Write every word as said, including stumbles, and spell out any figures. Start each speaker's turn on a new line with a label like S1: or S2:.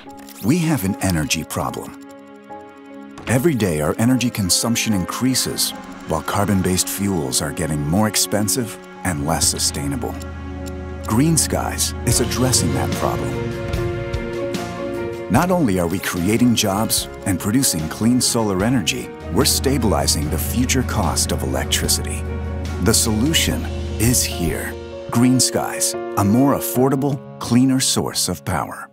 S1: We have an energy problem. Every day, our energy consumption increases, while carbon-based fuels are getting more expensive and less sustainable. Greenskies is addressing that problem. Not only are we creating jobs and producing clean solar energy, we're stabilizing the future cost of electricity. The solution is here. Greenskies, a more affordable, cleaner source of power.